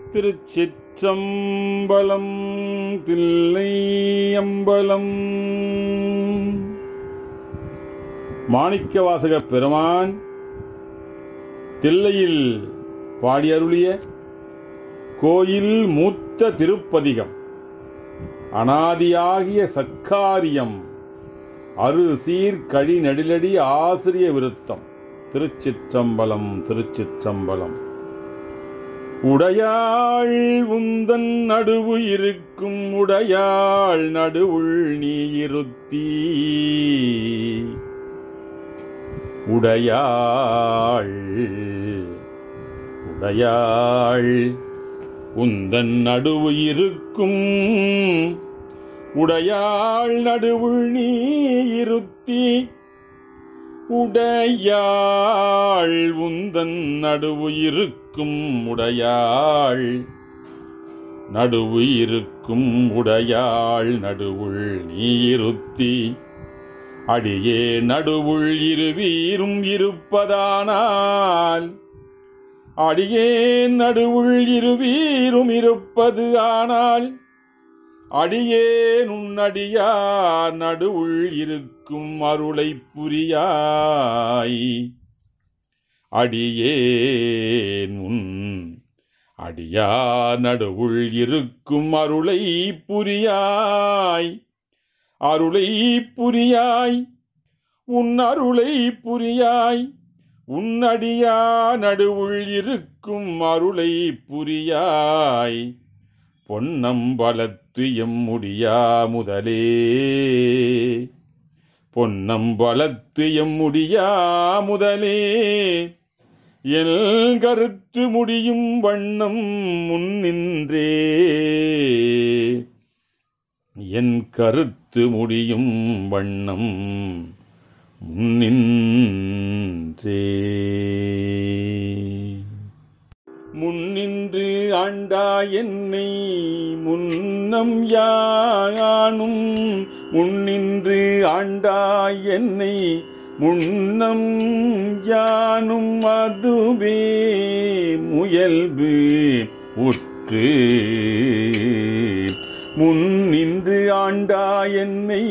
திருச்சிற்றம்பலம். தில்லை அம்பலம். மாணிக்கவாசகப் பெருமான் தில்லையில் பாடியருளிய கோயில் மூத்த திருப்பதிகம் அநாதியாகிய சக்காரியம் அரு சீர் கழி நெடிலடி ஆசிரிய விருத்தம். திருச்சிற்றம்பலம். திருச்சிற்றம்பலம். உடையாள் உந்தன் நடுவு இருக்கும் உடையாள் நடுவுள் நீ இருத்தி. உடையாள் உடையாள் உந்தன் நடுவு இருக்கும் உடையாள் நடுவுள் நீ இருத்தி. உடையாள் உந்தன் நடுவு இருக்கும் உடையாள் நடுவு இருக்கும் உடையாள் நடுவுள் நீ இருத்தி. அடியே நடுவுள் இருவீரும் இருப்பதானால் அடியே நடுவுள் இருவீரும் இருப்பது ஆனால் அடியேன் உன்னடியார் நடுவுள் இருக்கும் அருளை புரியாய். அடியேன் உன் அடியார் நடுவுள் இருக்கும் அருளை புரியாய். அருளை புரியாய் உன் அருளை புரியாய். உன்னடியார் நடுவுள் இருக்கும் அருளை புரியாய். பொன்னம்பலத்து எம்முடியா முதலே பொன்னம்பலத்து எம்முடியா முதலே என் கருத்து முடியும் வண்ணம் முன்னின்றே. என் கருத்து முடியும் வண்ணம் முன்னின்றே. முன்னின்று ஆண்டா என்னை முன்னம் யானும். முன்னின்று ஆண்டா என்னை முன்னம் யானும் அதுவே முயல்பு உற்று. முன்னின்று ஆண்டா என்னை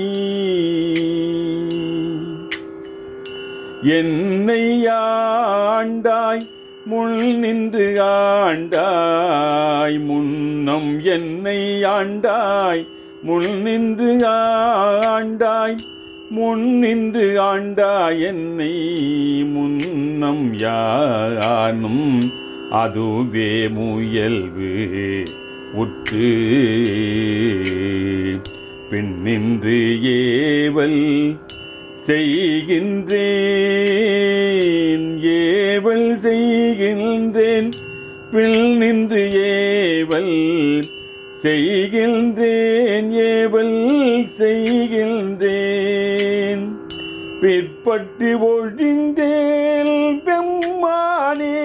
என்னை ஆண்டாய். முள் நின்று ஆண்டாய் முன்னம் என்னை ஆண்டாய். முள் நின்று ஆண்டாய் முன்னின்று ஆண்டாய் என்னை முன்னம் யானும் அதுவே முயல்வு உற்று. பின்னின்று ஏவல் செய்கின்றேன் ஏவல் செய்கின்றேன். பில் நின்று ஏவல் செய்கின்றேன் ஏவல் செய்கின்றேன். பிற்பட்டு ஒழிந்தேல் பெம்மானே.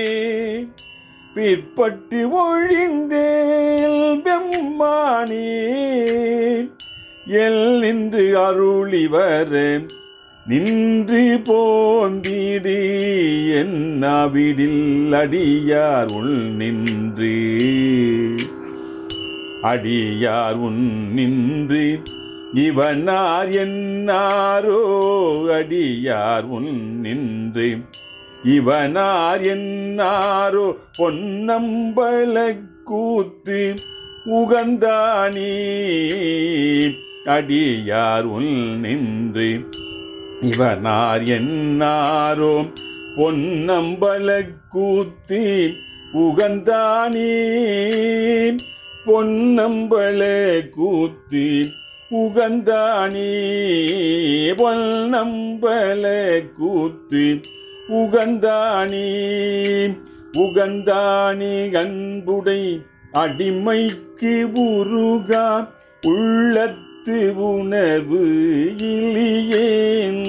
பிற்பட்டு ஒழிந்தேல் பெம்மானே. எல் நின்று அருளிவர நின்று போந்திடு என்னாவிடில் அடியார் உள் நின்று. அடியார் உன் நின்று இவனார் என்னாரோ. அடியார் உன் நின்று இவனார் என்னாரோ. பொன்னம்பல கூத்து உகந்தானே. அடியார் உள் நின்று இவனார் என்னாரோ. பொன்னம்பல கூத்து உகந்தானே. பொன்னம்பல கூத்து உகந்தானே. பொன்னம்பல கூத்து உகந்தானே. உகந்தானே அன்புடை அடிமைக்கு உருகா உள்ளத்து உணர்வு இலியேன்.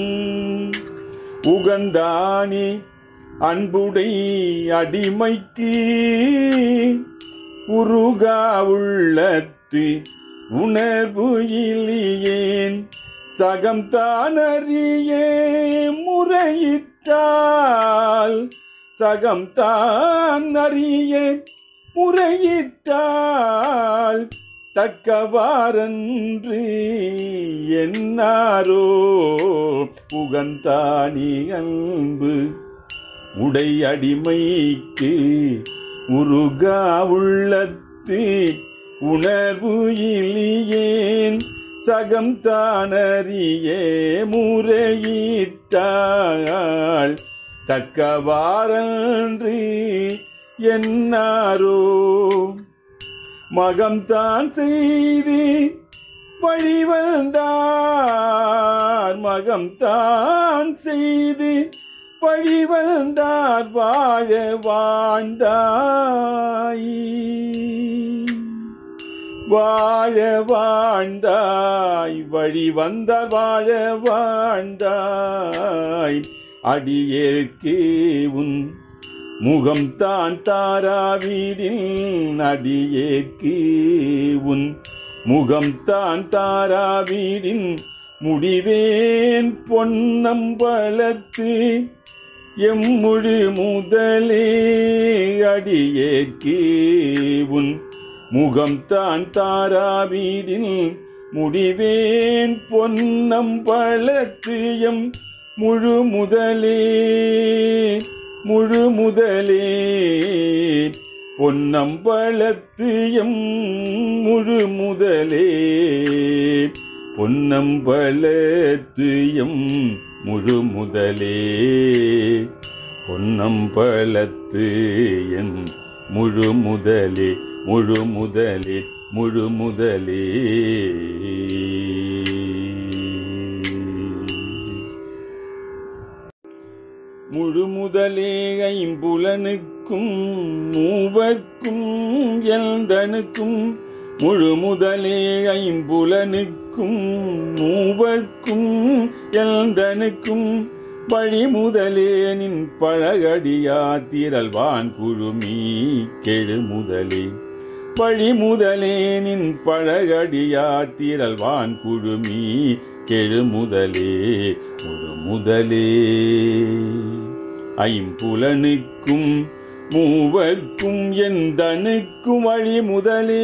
உகந்தானே அன்புடை அடிமைக்கு உருகா உள்ளத்து உணர்வு இலியேன். சகம் தானறிய முறையிட்டால் சகம் தான் அறிய முறையிட்டால் தக்கவாரன்று என்னாரோ புகந்தானி அன்பு உடை அடிமைக்கு உருகா உள்ளத்து உணர்வு இலியேன் சகம் தானறியே முறையிட்டால் தக்கவாரன்று என்னாரோ மகம்தான் செய்து பழிவந்தார் மகம்தான் செய்து பழிவந்தார் வாழ வாழ்ந்தாய் வாழ வாழ்ந்தாய் வழி வந்தார் வாழ வாழ்ந்தாய் அடியேற்கு உன் முகம்தான் தாராவீடின் அடியேற்கு உன் முகம்தான் தாராவீடின் முடிவேன் பொன்னம்பலத்து எம்முழு முதலே அடியேற்கு உன் முகம்தான் தாராவீடின் முடிவேன் பொன்னம்பலத்து எம் முழு முதலே முழு முதலே பொன்னம்பலத்து எம் முழு முதலே பொன்னம்பலத்து எம் முழு முதலே பொன்னம்பலத்து எம் முழு முதலே முழு முதலே முழு முதலே முழு முதலே ஐம்புலனுக்கும் மூவர்க்கும் எந்தனுக்கும் முழு முதலே ஐம்புலனுக்கும் மூவர்க்கும் எந்தனுக்கும் வழி முதலே நின் பழகடியா திரள்வான் குழுமி கெழு முதலே வழி முதலே நின் பழகடியா திரள்வான் குழுமி கெழு முதலே முழு முதலே ஐம்புலனுக்கும் மூவர்க்கும் எந்தனுக்கும் வழி முதலே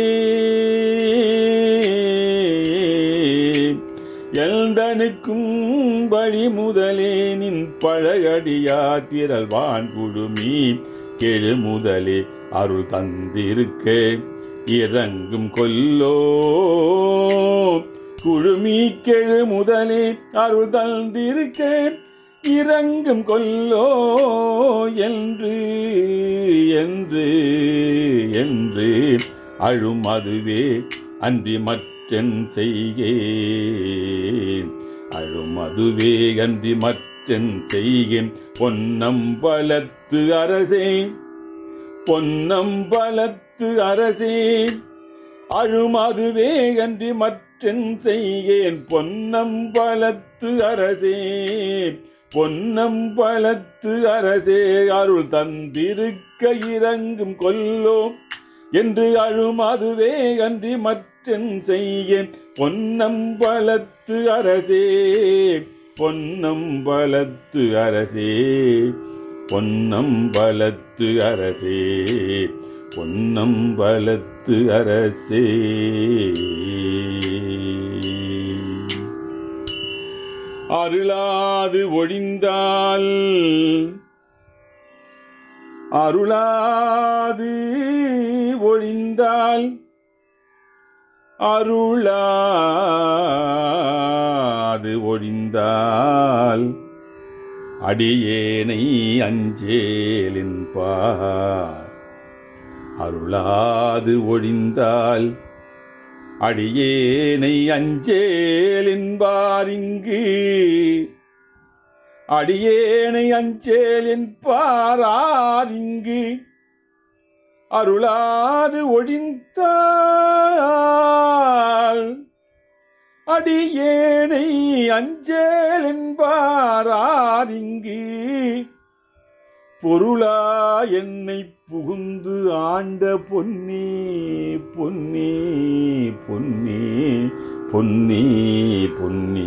எந்தனுக்கும் வழி முதலே நின் பழகடியா திரள்வான் குழுமி கெழு முதலே அருள் தந்திருக்க இறங்கும் கொல்லோ குழுமி கெழு முதலே அருள் தந்திருக்க இறங்கும் கொல்லோ என்று என்று என்று அழும் அதுவே அன்றி மற்றென் செய்கேன் அழும் அதுவே அன்றி மற்றென் செய்கேன் பொன்னம்பலத்து அரசே பொன்னம்பலத்து அரசே அழும் அதுவே அன்றி மற்றென் செய்கேன் பொன்னம்பலத்து அரசே பொன்னம்பலத்து அரசே அருள் தந்திருக்க இறங்கும் கொல்லோ என்று அழும் அதுவே அன்றி மற்றென் செய்கேன் பொன்னம்பலத்து அரசே பொன்னம்பலத்து அரசே பொன்னம்பலத்து அரசே பொன்னம்பலத்து அரசே அருளாது ஒழிந்தால் அருளாது ஒழிந்தால் அருளாது ஒழிந்தால் அடியேனை அஞ்சேலின்பார் அருளாது ஒழிந்தால் அடியேனை அஞ்சேலின்பார் இங்கு அடியேனை அஞ்சேலின்பார் இங்கு அருளாது ஒழிந்தால் அடியேனை அஞ்சேலின்பார் இங்கு பொருளா என்னை புகுந்து ஆண்ட பொன்னே பொன்னே பொன்னே பொன்னே பொன்னே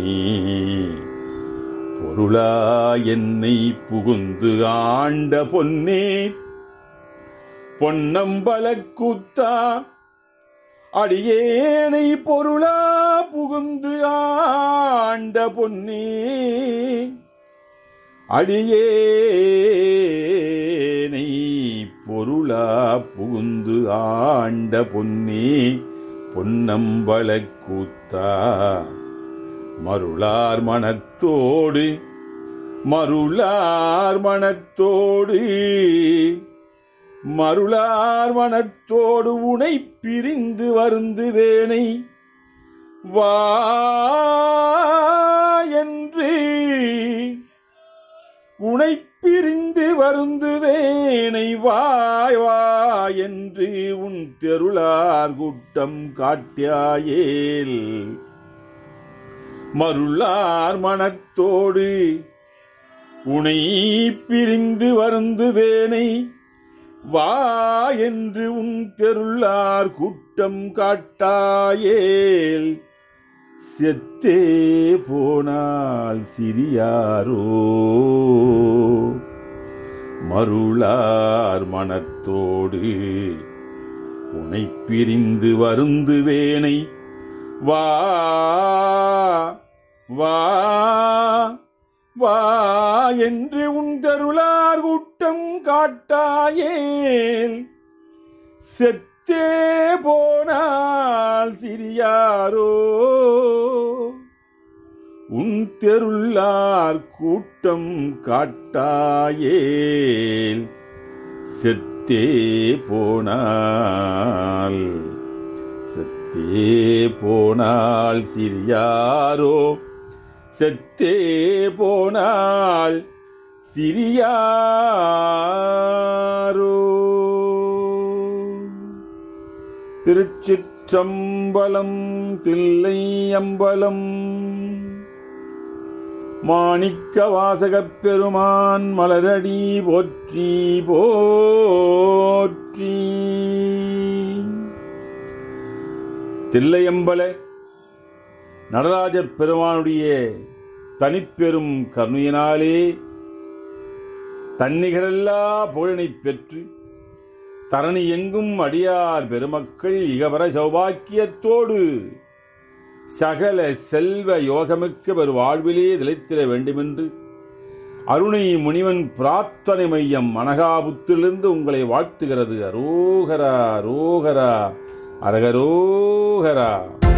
பொருளா என்னை புகுந்து ஆண்ட பொன்னே பொன்னம்பலக் கூத்தா அடியேனை பொருளா புகுந்து ஆண்ட பொன்னே அடியேனை பொருளா புகுந்து ஆண்ட பொன்னே பொன்னம்பலக் கூத்தா மருளார் மனத்தோடு மருளார் மனத்தோடு மருளார் மனத்தோடு உனை பிரிந்து வருந்துவேனை வா என்று உனை பிரிந்து வருந்துவேனை வாய் வா என்று உன் தெருளார் கூட்டம் காட்டியாயேல் மருளார் மனத்தோடு உனை பிரிந்து வருந்துவேனை வா என்று உன் தெருளார் கூட்டம் காட்டாயேல் செத்தே போனால் சிறியாரோ மருளார் மனத்தோடு உனை பிரிந்து வருந்துவேனை வா வா வா என்று உன் தெருளார் கூட்டம் காட்டாயேல் செத்தே போனால் சிறியாரோ உன் தெருளார் கூட்டம் காட்டாயேல் செத்தே போனால் சிறியாரோ செத்தே போனால் சிறியாரோ. திருச்சிற்றம்பலம். தில்லை அம்பலம். மாணிக்க வாசகப் பெருமான் மலரடி போற்றி போற்றி. தில்லையம்பல நடராஜப் பெருமானுடைய தனிப்பெரும் கருணையினாலே தன்னிகரெல்லா புகழினைப் பெற்று தரணி எங்கும் அடியார் பெருமக்கள் இகவர சௌபாக்கியத்தோடு சகல செல்வ யோகமிக்க ஒரு வாழ்விலே நிலைத்திட வேண்டுமென்று அருணை முனிவன் பிரார்த்தனை மையம் மனகாபுத்திலிருந்து உங்களை வாழ்த்துகிறது. அரோகரா அரோகரா அரகரோகரா.